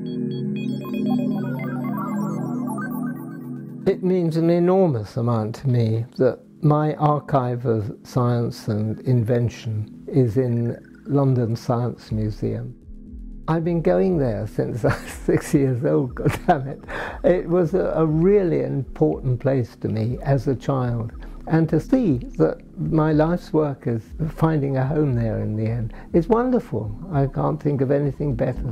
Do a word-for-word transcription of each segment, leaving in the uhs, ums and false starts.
It means an enormous amount to me that my archive of science and invention is in London Science Museum. I've been going there since I was six years old, God damn it. It was a, a really important place to me as a child. And to see that my life's work is finding a home there in the end is wonderful. I can't think of anything better.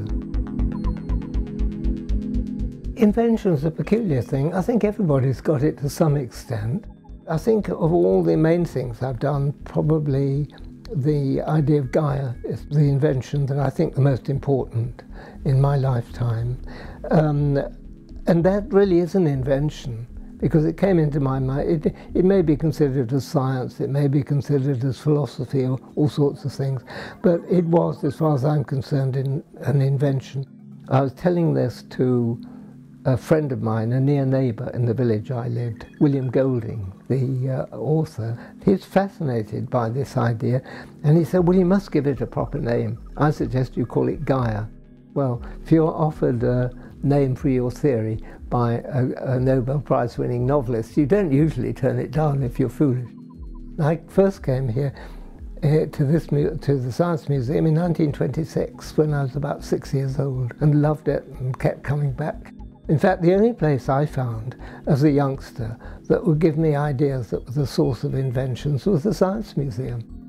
Invention's a peculiar thing. I think everybody's got it to some extent. I think of all the main things I've done, probably the idea of Gaia is the invention that I think the most important in my lifetime. Um, and that really is an invention, because it came into my mind. It, it may be considered as science, it may be considered as philosophy or all sorts of things, but it was, as far as I'm concerned, in, an invention. I was telling this to a friend of mine, a near neighbour in the village I lived, William Golding, the uh, author. He's fascinated by this idea, and he said, well, you must give it a proper name. I suggest you call it Gaia. Well, if you're offered a name for your theory by a, a Nobel Prize winning novelist, you don't usually turn it down if you're foolish. I first came here uh, to, this, to the Science Museum in nineteen twenty-six, when I was about six years old, and loved it and kept coming back. In fact, the only place I found as a youngster that would give me ideas that were the source of inventions was the Science Museum.